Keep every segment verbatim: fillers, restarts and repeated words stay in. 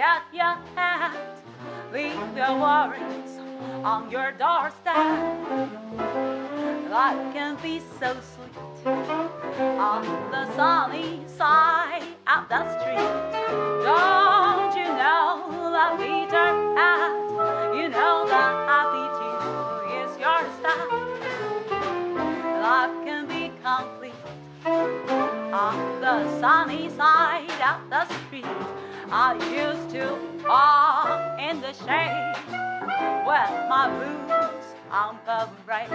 at your hand. Leave your worries on your doorstep. Life can be so sweet on the sunny side of the street. Don't you know that Peter Pan? You know that happy too is your style. Life can be complete on the sunny side of the street. I used to walk in the shade with my boots on parade.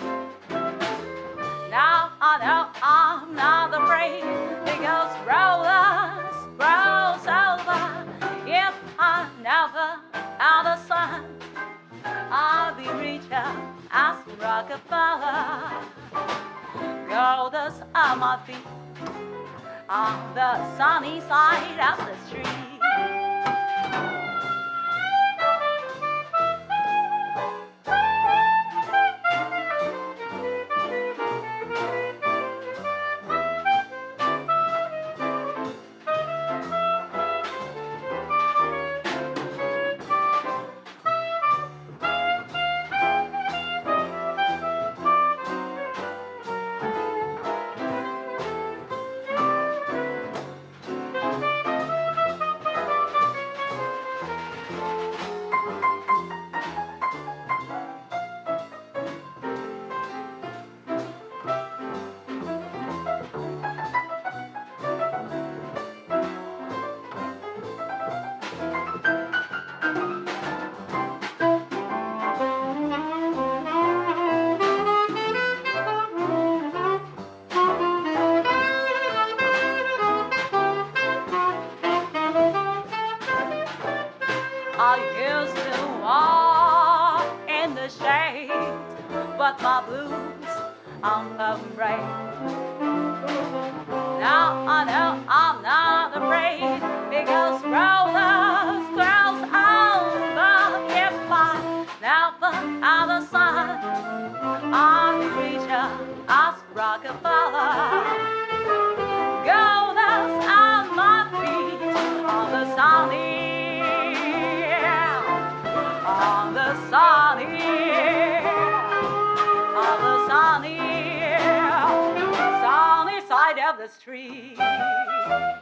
Now I know I'm not afraid, because rollers rolls over. If I never had the sun, I'll be richer as Rockefeller. Goldust are my feet on the sunny side of the street. I used to walk in the shade, but my blues on parade. Now I know I'm not afraid, because rollers girls over. If I never had the sun, I'd be richer as Rockefeller. Goldust on my feet on the sunny On the sunny, on the sunny, sunny side of the street.